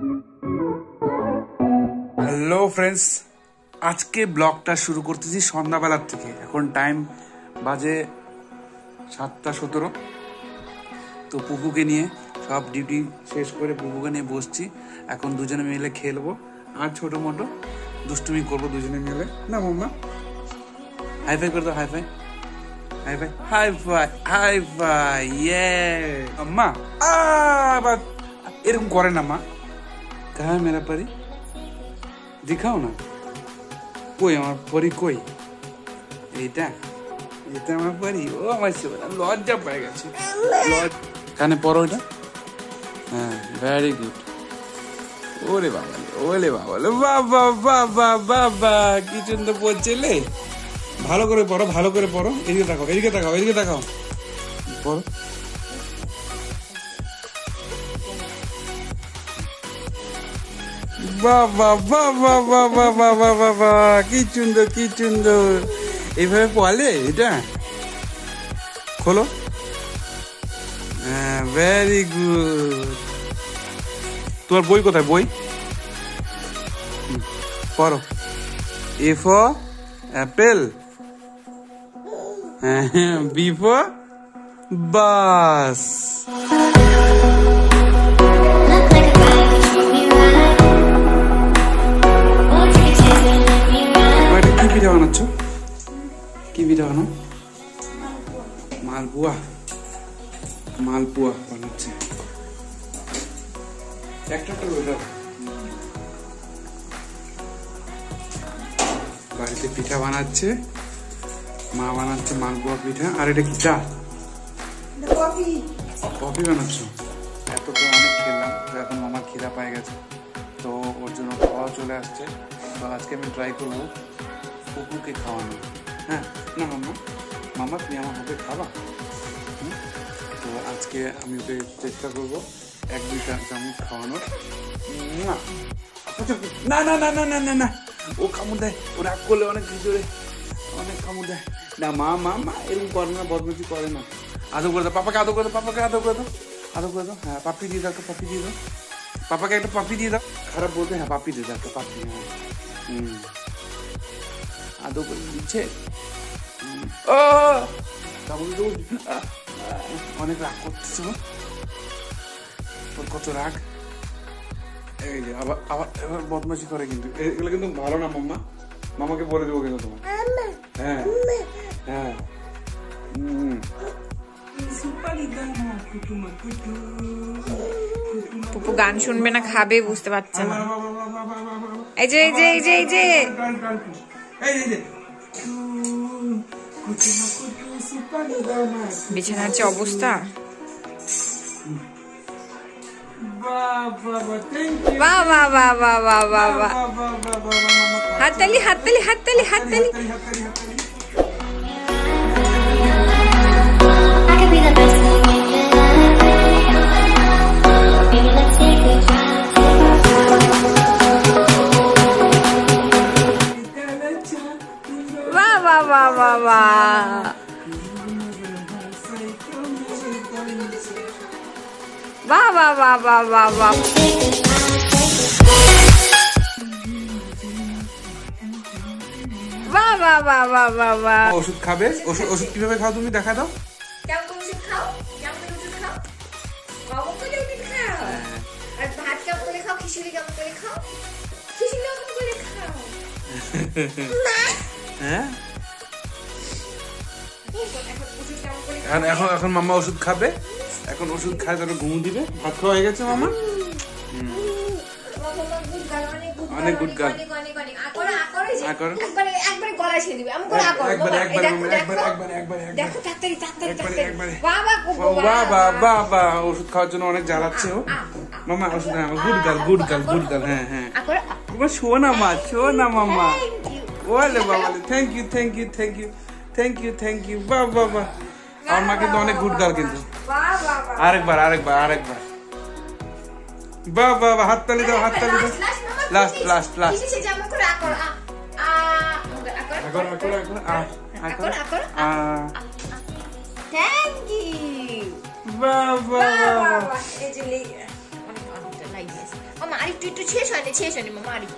Hello friends, আজকে ব্লগটা শুরু করতেছি সন্ধ্যাবেলার থেকে। এখন টাইম বাজে 7:17। তো পুকুকে নিয়ে সব ডিউটি শেষ করে পুকুকে নিয়ে বসছি। এখন দুজনে মিলে খেলবো আর ছোটো মোটো দুষ্টুমি করবো দুজনে মিলে। না মাম্মা, হাই ফাই করে দাও, high five, high five, high five, high five, yay. আম্মা আবার এরকম করে না মা। কাহা মেরা পরি, দেখাও না। কই আমার পরি, কই? এইটা এটা আমার পরি। ও আমার লজ্জা পেয়ে গেছে। কানে পরো এটা। হ্যাঁ, ভেরি গুড। ওরে বাবা, ওলে বাবা, বাবা বাবা বাবা, কি সুন্দর পড়ছিলে। ভালো করে পড়ো, ভালো করে পড়ো। এদিকে তাকাও, এদিকে তাকাও, এদিকে তাকাও, পড়ো। বাবা বাবা বাবা বাবা বাবা, কি সুন্দর, কি সুন্দর। এইভাবে পড়লে এটা খোলো। হ্যাঁ, ভেরি গুড। তোমার বই কোথায়? বই পড়ো। A for apple, B for bus. কি পিঠা বানাচ্ছ? কি পিঠা বানাও? মালপুয়া, মালপুয়া বানাচ্ছে। একটা বাড়িতে পিঠা বানাচ্ছে, মা বানাচ্ছে মালপুয়া পিঠা। আর এটা কি চা? কফি বানাচ্ছ? এত তো অনেক খেলাম, তো এখন মামার খিদা পায়ে গেছে, তো ওর জন্য খাওয়া চলে আসছে। তো আজকে আমি ট্রাই করবো কুকুরকে খাওয়ানো। হ্যাঁ না মামা, মামা তুমি আমার হাতে খাবা? তো আজকে আমি ওকে চেষ্টা করবো 1-2 চামচ খাওয়ানোর। না না না না না না না, ও কামড় দেয়, ও রাগ করলে অনেক ভিতরে অনেক কামড় দেয়। না মা মা মা এরকম করে না, বদমাইশি করে না। আদর করে দাও পাপাকে, আদর করে দাও পাপাকে, আদর করে দাও, আদর করে দাও। হ্যাঁ পাপি দিয়ে দাও, একটা পাপি দিয়ে দাও পাপাকে, একটা পাপি দিয়ে দাও। খারাপ বলতে হ্যাঁ পাপি দিয়ে দাও, একটা পাপি। হ্যাঁ আদর করে দিচ্ছে। ও অনেক রাগ করতেছে, ওর কত রাগ। এই যে আবার আবার এবার বদমাশি করে, কিন্তু এগুলো কিন্তু ভালো না মাম্মা। মামাকে বলে দেবো কিন্তু তোমার। হ্যাঁ হ্যাঁ, পুপু গান শুনবে না খাবে, বুঝতে পারছে না। এই যে এই যে এই যে এই যে বিছানার যে অবস্থা। বাবা বাবা বাবা বাবা, হাততালি হাততালি হাততালি হাততালি। বাবা বাবা বাবা, বাবা বাবা বাবা। বাবা বাবা বাবা, ওষুধ খাবে? ওষুধ কিভাবে খাও তুমি দেখা দাও। হ্যাঁ এখন এখন মামা ওষুধ খাবে। এখন ওষুধ খায়, তারপর ঘুম দিবে। ভাত খাওয়া হয়ে গেছে মামা? অনেক গুড গার্ল। ওষুধ খাওয়ার জন্য অনেক জ্বালাচ্ছে ও মামা। ওষুধ good girl, good girl, good girl. হ্যাঁ হ্যাঁ, শো না মা, শো না মামা। ওলে বাবা, thank you thank you thank you thank you thank you. বাহ বাহ বাহ, আমার মা কিন্তু অনেক গুড গার্ল কিন্তু। আরেকবার আরেকবার আরেকবার। বাহ বাহ বাহ, হাততালি দাও, হাততালি দাও। Last last last. Thank you. বাহ বাহ বাহ। আরেকটু একটু শেষ হয়নি মামা আরেকটু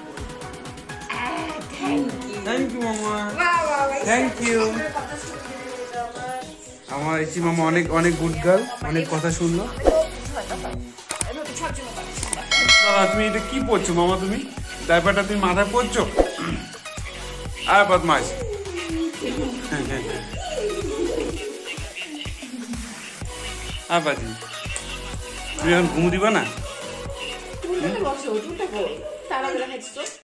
থ্যাংক ইউ মামা, থ্যাংক ইউ। আমার ইচি মামা অনেক অনেক গুড গার্ল, অনেক কথা শুনলো। তুমি এটা কি পড়ছো মামা? তুমি ডাইপারটা তুমি মাথায় পড়ছো? আর বদমাস। আর বাজি, তুমি এখন ঘুমু দিবা না?